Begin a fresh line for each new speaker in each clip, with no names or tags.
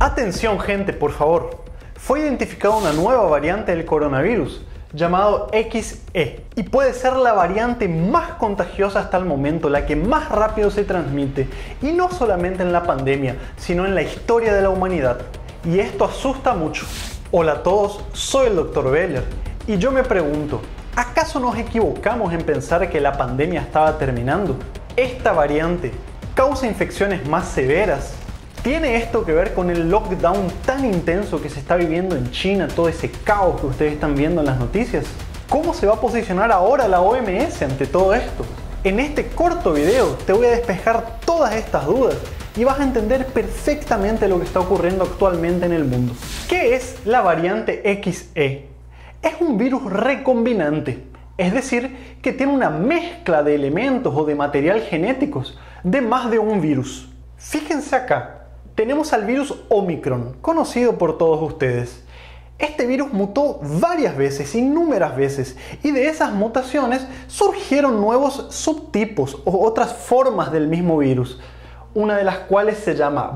Atención gente, por favor. Fue identificada una nueva variante del coronavirus llamado XE y puede ser la variante más contagiosa hasta el momento, la que más rápido se transmite, y no solamente en la pandemia, sino en la historia de la humanidad. Y esto asusta mucho. Hola a todos, soy el Dr. Beller y yo me pregunto, ¿acaso nos equivocamos en pensar que la pandemia estaba terminando? ¿Esta variante causa infecciones más severas? ¿Tiene esto que ver con el lockdown tan intenso que se está viviendo en China, todo ese caos que ustedes están viendo en las noticias? ¿Cómo se va a posicionar ahora la OMS ante todo esto? En este corto video te voy a despejar todas estas dudas y vas a entender perfectamente lo que está ocurriendo actualmente en el mundo. ¿Qué es la variante XE? Es un virus recombinante, es decir, que tiene una mezcla de elementos o de material genéticos de más de un virus. Fíjense acá. Tenemos al virus Omicron, conocido por todos ustedes. Este virus mutó varias veces, innúmeras veces, y de esas mutaciones surgieron nuevos subtipos o otras formas del mismo virus, una de las cuales se llama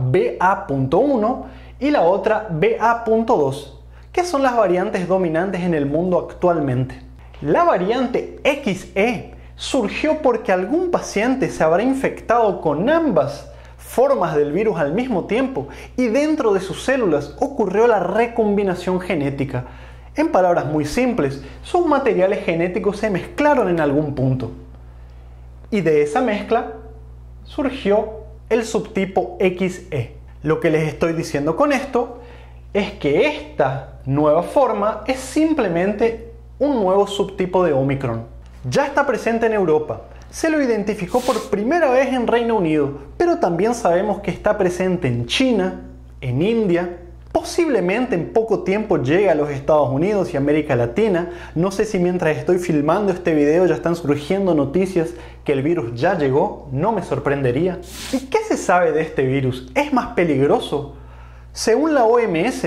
BA.1 y la otra BA.2, que son las variantes dominantes en el mundo actualmente. La variante XE surgió porque algún paciente se habrá infectado con ambas formas del virus al mismo tiempo y dentro de sus células ocurrió la recombinación genética. En palabras muy simples, sus materiales genéticos se mezclaron en algún punto. Y de esa mezcla surgió el subtipo XE. Lo que les estoy diciendo con esto es que esta nueva forma es simplemente un nuevo subtipo de Omicron. Ya está presente en Europa. Se lo identificó por primera vez en Reino Unido, pero también sabemos que está presente en China, en India, posiblemente en poco tiempo llegue a los Estados Unidos y América Latina. No sé si mientras estoy filmando este video ya están surgiendo noticias que el virus ya llegó, no me sorprendería. ¿Y qué se sabe de este virus? ¿Es más peligroso? Según la OMS,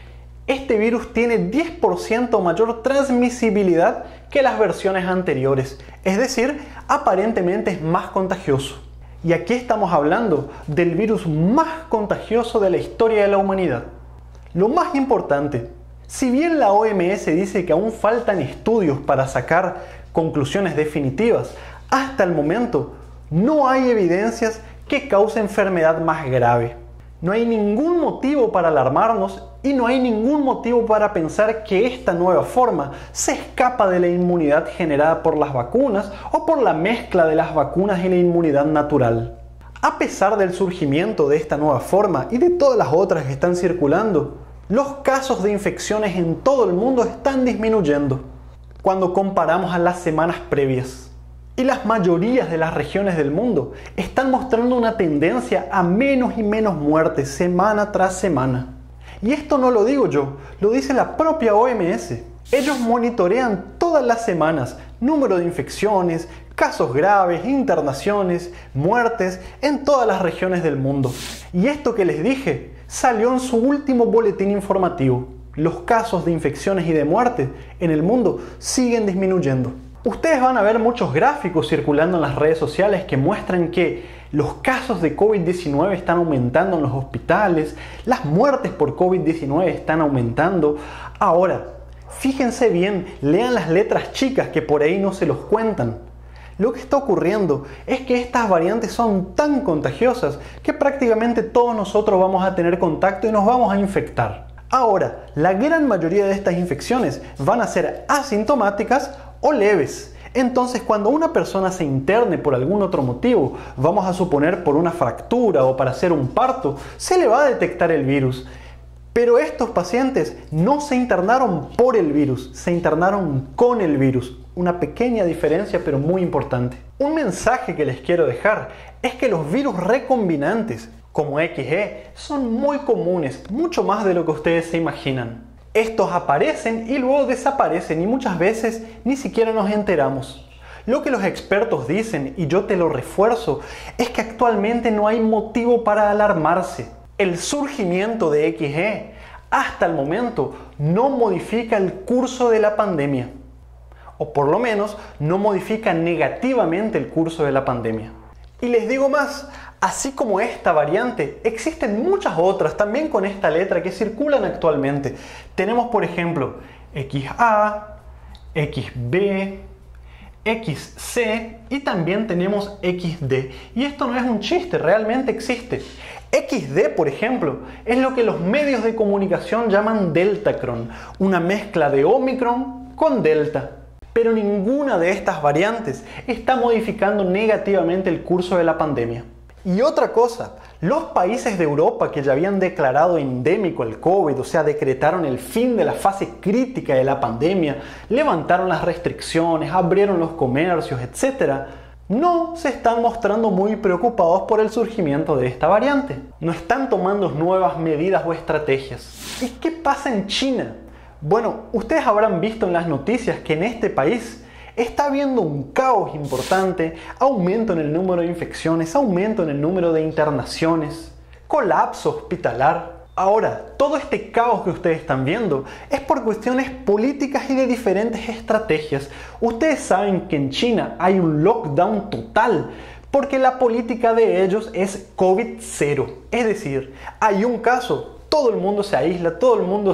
este virus tiene 10% mayor transmisibilidad que las versiones anteriores, es decir, aparentemente es más contagioso. Y aquí estamos hablando del virus más contagioso de la historia de la humanidad. Lo más importante, si bien la OMS dice que aún faltan estudios para sacar conclusiones definitivas, hasta el momento no hay evidencias que cause enfermedad más grave. No hay ningún motivo para alarmarnos y no hay ningún motivo para pensar que esta nueva forma se escapa de la inmunidad generada por las vacunas o por la mezcla de las vacunas y la inmunidad natural. A pesar del surgimiento de esta nueva forma y de todas las otras que están circulando, los casos de infecciones en todo el mundo están disminuyendo cuando comparamos a las semanas previas. Y las mayorías de las regiones del mundo están mostrando una tendencia a menos y menos muertes semana tras semana. Y esto no lo digo yo, lo dice la propia OMS. Ellos monitorean todas las semanas número de infecciones, casos graves, internaciones, muertes en todas las regiones del mundo. Y esto que les dije salió en su último boletín informativo. Los casos de infecciones y de muerte en el mundo siguen disminuyendo. Ustedes van a ver muchos gráficos circulando en las redes sociales que muestran que los casos de COVID-19 están aumentando en los hospitales, las muertes por COVID-19 están aumentando. Ahora, fíjense bien, lean las letras chicas que por ahí no se los cuentan. Lo que está ocurriendo es que estas variantes son tan contagiosas que prácticamente todos nosotros vamos a tener contacto y nos vamos a infectar. Ahora, la gran mayoría de estas infecciones van a ser asintomáticas o leves. Entonces, cuando una persona se interne por algún otro motivo, vamos a suponer por una fractura o para hacer un parto, se le va a detectar el virus. Pero estos pacientes no se internaron por el virus, se internaron con el virus. Una pequeña diferencia, pero muy importante. Un mensaje que les quiero dejar es que los virus recombinantes, como XE, son muy comunes, mucho más de lo que ustedes se imaginan. Estos aparecen y luego desaparecen y muchas veces ni siquiera nos enteramos. Lo que los expertos dicen, y yo te lo refuerzo, es que actualmente no hay motivo para alarmarse. El surgimiento de XE hasta el momento no modifica el curso de la pandemia, o por lo menos no modifica negativamente el curso de la pandemia. Y les digo más, Así como esta variante, existen muchas otras también con esta letra que circulan actualmente. Tenemos por ejemplo XA, XB, XC y también tenemos XD. Y esto no es un chiste, realmente existe. XD, por ejemplo, es lo que los medios de comunicación llaman Deltacron, una mezcla de Omicron con Delta. Pero ninguna de estas variantes está modificando negativamente el curso de la pandemia. Y otra cosa, los países de Europa que ya habían declarado endémico el COVID, o sea, decretaron el fin de la fase crítica de la pandemia, levantaron las restricciones, abrieron los comercios, etc., no se están mostrando muy preocupados por el surgimiento de esta variante. No están tomando nuevas medidas o estrategias. ¿Y qué pasa en China? Bueno, ustedes habrán visto en las noticias que en este país está habiendo un caos importante, aumento en el número de infecciones, aumento en el número de internaciones, colapso hospitalar. Ahora, todo este caos que ustedes están viendo es por cuestiones políticas y de diferentes estrategias. Ustedes saben que en China hay un lockdown total porque la política de ellos es COVID-0. Es decir, hay un caso, todo el mundo se aísla, todo el mundo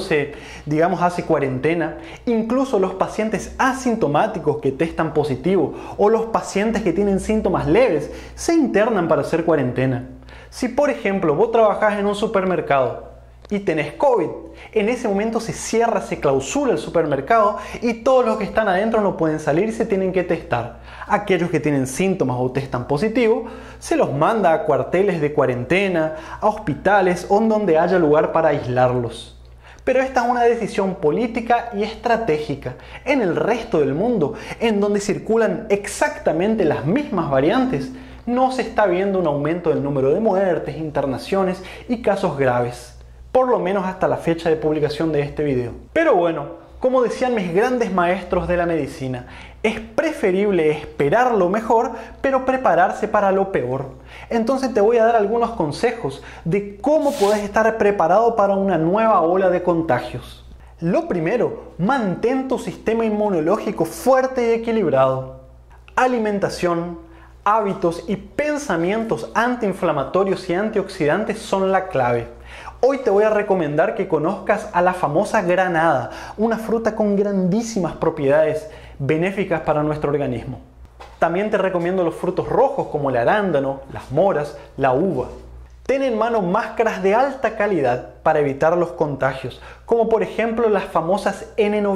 hace cuarentena. Incluso los pacientes asintomáticos que testan positivo o los pacientes que tienen síntomas leves se internan para hacer cuarentena. Si por ejemplo vos trabajás en un supermercado y tenés COVID, en ese momento se cierra, se clausura el supermercado y todos los que están adentro no pueden salir y se tienen que testar. Aquellos que tienen síntomas o testan positivo, se los manda a cuarteles de cuarentena, a hospitales o en donde haya lugar para aislarlos. Pero esta es una decisión política y estratégica. En el resto del mundo, en donde circulan exactamente las mismas variantes, no se está viendo un aumento del número de muertes, internaciones y casos graves. Por lo menos hasta la fecha de publicación de este video. Pero bueno, como decían mis grandes maestros de la medicina, es preferible esperar lo mejor, pero prepararse para lo peor. Entonces te voy a dar algunos consejos de cómo puedes estar preparado para una nueva ola de contagios. Lo primero, mantén tu sistema inmunológico fuerte y equilibrado. Alimentación, hábitos y pensamientos antiinflamatorios y antioxidantes son la clave. Hoy te voy a recomendar que conozcas a la famosa granada, una fruta con grandísimas propiedades benéficas para nuestro organismo. También te recomiendo los frutos rojos como el arándano, las moras, la uva. Ten en mano máscaras de alta calidad para evitar los contagios, como por ejemplo las famosas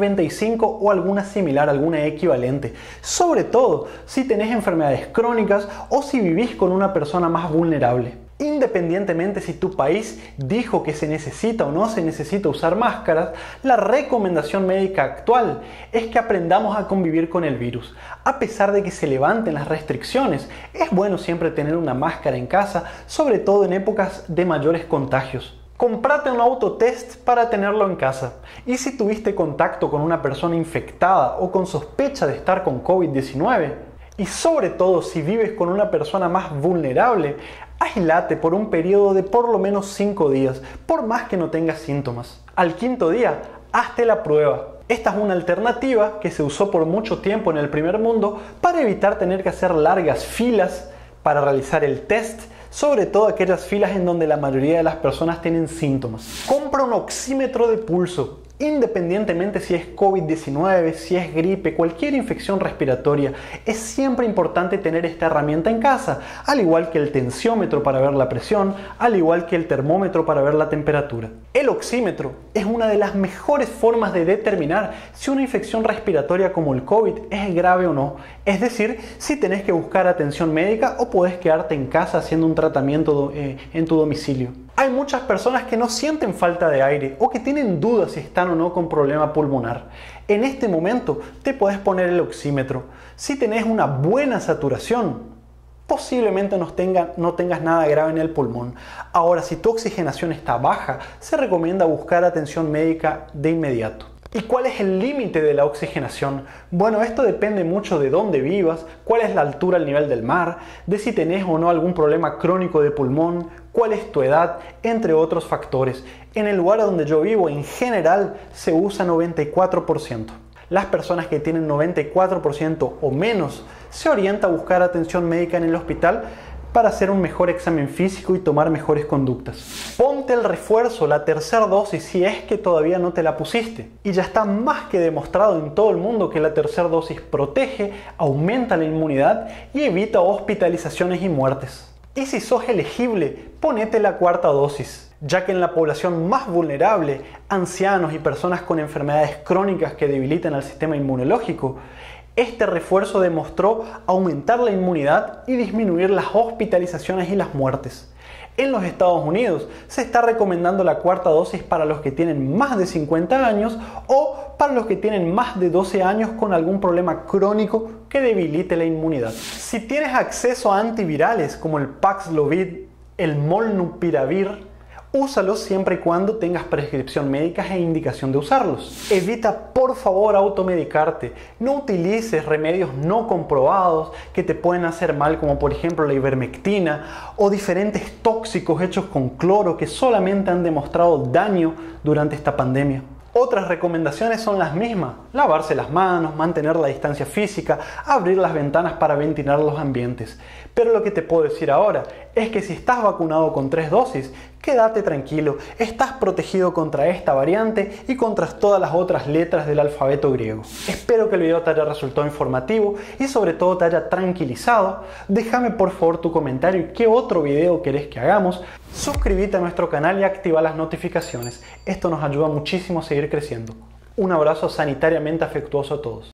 N95 o alguna similar, alguna equivalente. Sobre todo si tenés enfermedades crónicas o si vivís con una persona más vulnerable. Independientemente si tu país dijo que se necesita o no se necesita usar máscaras, la recomendación médica actual es que aprendamos a convivir con el virus. A pesar de que se levanten las restricciones, es bueno siempre tener una máscara en casa, sobre todo en épocas de mayores contagios. Comprate un autotest para tenerlo en casa. Y si tuviste contacto con una persona infectada o con sospecha de estar con COVID-19, y sobre todo si vives con una persona más vulnerable, aíslate por un periodo de por lo menos 5 días, por más que no tengas síntomas. Al 5.º día, hazte la prueba. Esta es una alternativa que se usó por mucho tiempo en el primer mundo para evitar tener que hacer largas filas para realizar el test, sobre todo aquellas filas en donde la mayoría de las personas tienen síntomas. Compra un oxímetro de pulso. Independientemente si es COVID-19, si es gripe, cualquier infección respiratoria, es siempre importante tener esta herramienta en casa, al igual que el tensiómetro para ver la presión, al igual que el termómetro para ver la temperatura. El oxímetro es una de las mejores formas de determinar si una infección respiratoria como el COVID es grave o no, es decir, si tenés que buscar atención médica o podés quedarte en casa haciendo un tratamiento en tu domicilio. Hay muchas personas que no sienten falta de aire o que tienen dudas si están o no con problema pulmonar. En este momento te puedes poner el oxímetro. Si tenés una buena saturación, posiblemente no tengas nada grave en el pulmón. Ahora, si tu oxigenación está baja, se recomienda buscar atención médica de inmediato. ¿Y cuál es el límite de la oxigenación? Bueno, esto depende mucho de dónde vivas, cuál es la altura al nivel del mar, de si tenés o no algún problema crónico de pulmón, cuál es tu edad, entre otros factores. En el lugar donde yo vivo, en general, se usa 94%. Las personas que tienen 94% o menos se orienta a buscar atención médica en el hospital para hacer un mejor examen físico y tomar mejores conductas. Ponte el refuerzo, la tercera dosis, si es que todavía no te la pusiste. Y ya está más que demostrado en todo el mundo que la tercera dosis protege, aumenta la inmunidad y evita hospitalizaciones y muertes. Y si sos elegible, ponete la cuarta dosis, ya que en la población más vulnerable, ancianos y personas con enfermedades crónicas que debilitan al sistema inmunológico, este refuerzo demostró aumentar la inmunidad y disminuir las hospitalizaciones y las muertes. En los Estados Unidos se está recomendando la cuarta dosis para los que tienen más de 50 años o para los que tienen más de 12 años con algún problema crónico que debilite la inmunidad. Si tienes acceso a antivirales como el Paxlovid, el Molnupiravir, úsalos siempre y cuando tengas prescripción médica e indicación de usarlos. Evita por favor automedicarte. No utilices remedios no comprobados que te pueden hacer mal, como por ejemplo la ivermectina o diferentes tóxicos hechos con cloro que solamente han demostrado daño durante esta pandemia. Otras recomendaciones son las mismas: lavarse las manos, mantener la distancia física, abrir las ventanas para ventilar los ambientes. Pero lo que te puedo decir ahora es que si estás vacunado con 3 dosis, quédate tranquilo, estás protegido contra esta variante y contra todas las otras letras del alfabeto griego. Espero que el video te haya resultado informativo y sobre todo te haya tranquilizado. Déjame por favor tu comentario y qué otro video querés que hagamos. Suscríbete a nuestro canal y activa las notificaciones. Esto nos ayuda muchísimo a seguir creciendo. Un abrazo sanitariamente afectuoso a todos.